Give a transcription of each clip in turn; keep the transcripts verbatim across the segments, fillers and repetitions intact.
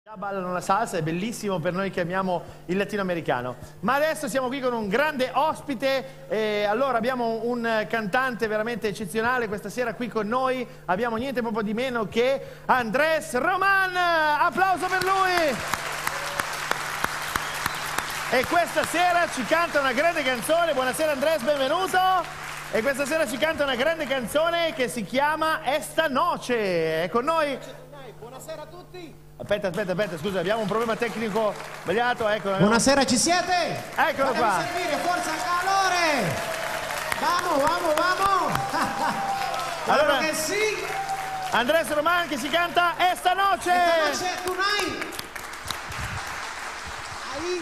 Ballano la salsa, è bellissimo per noi che amiamo il latinoamericano. Ma adesso siamo qui con un grande ospite, e allora abbiamo un cantante veramente eccezionale questa sera qui con noi, abbiamo niente proprio di meno che Andrés Román, applauso per lui! E questa sera ci canta una grande canzone, buonasera Andrés, benvenuto! E questa sera ci canta una grande canzone che si chiama Esta Noche, è con noi... Buonasera a tutti! Aspetta, aspetta, aspetta, scusa, abbiamo un problema tecnico sbagliato, ecco. Buonasera, ci siete? Eccolo qua. Fatemi servire, forza calore! Vamo, vamo, vamo! Allora, che sì! Andrés Román che si canta Esta Noche! Esta Noche tonight! Ahí!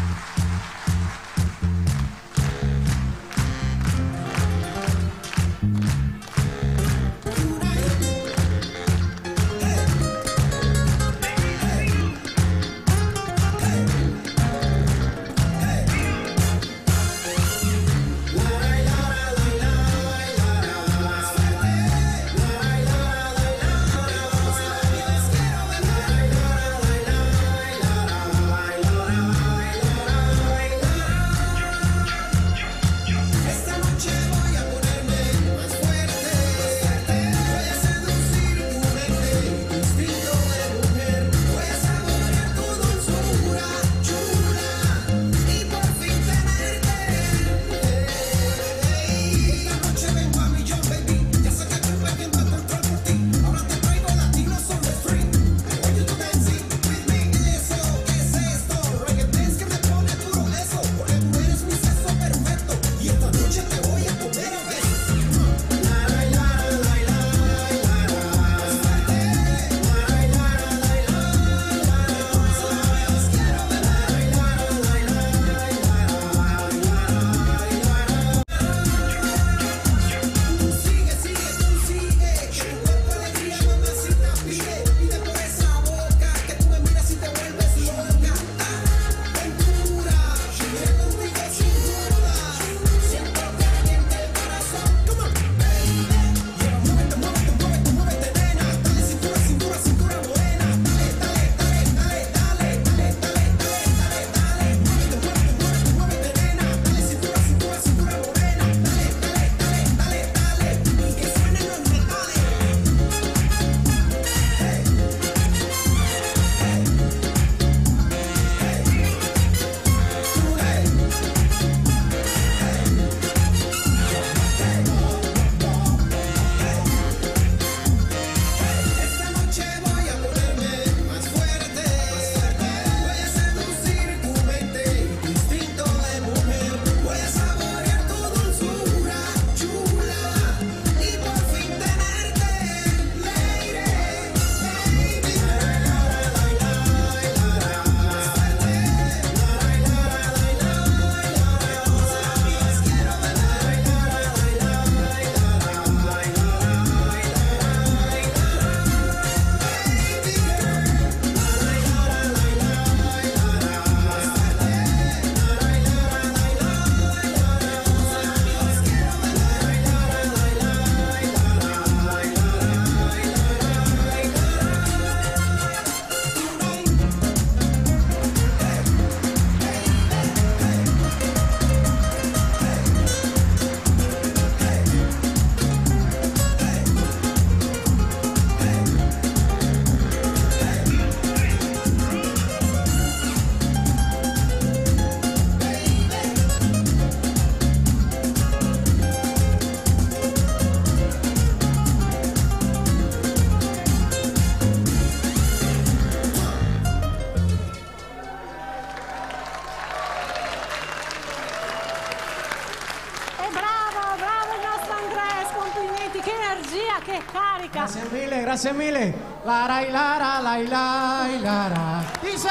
Che carica! Grazie mille, grazie mille! La rai la ra la la la ra. Dice!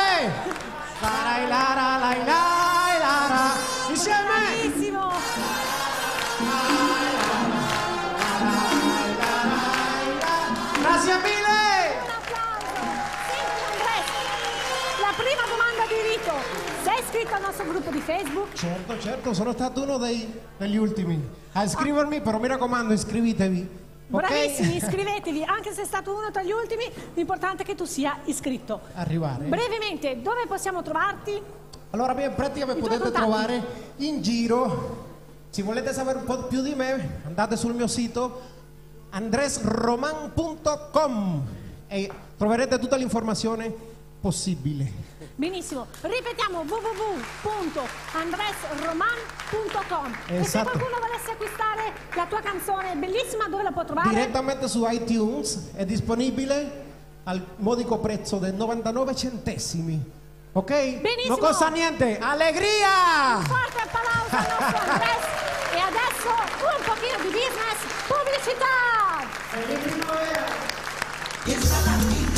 La rai la ra la la la ra. Insieme! Bravissimo! Grazie mille! Un applauso! Senti Andrés, la prima domanda di rito. Sei iscritto al nostro gruppo di Facebook? Certo, certo, sono stato uno dei, degli ultimi a iscrivermi, però mi raccomando iscrivetevi. Bravissimi, iscrivetevi, anche se è stato uno tra gli ultimi, l'importante è che tu sia iscritto. Arrivare. Brevemente, dove possiamo trovarti? Allora, in pratica mi I tuoi potete contatti. trovare in giro. Se volete sapere un po' più di me, andate sul mio sito andres roman punto com e troverete tutta l'informazione possibile. Benissimo, ripetiamo w w w punto andres roman punto com. E se Esatto. qualcuno volesse acquistare la tua canzone bellissima, dove la può trovare? Direttamente su iTunes, è disponibile al modico prezzo di novantanove centesimi. Ok? Benissimo. Non costa niente. Allegria! Un forte applauso al nostro Andres. E adesso un pochino di business, pubblicità! It's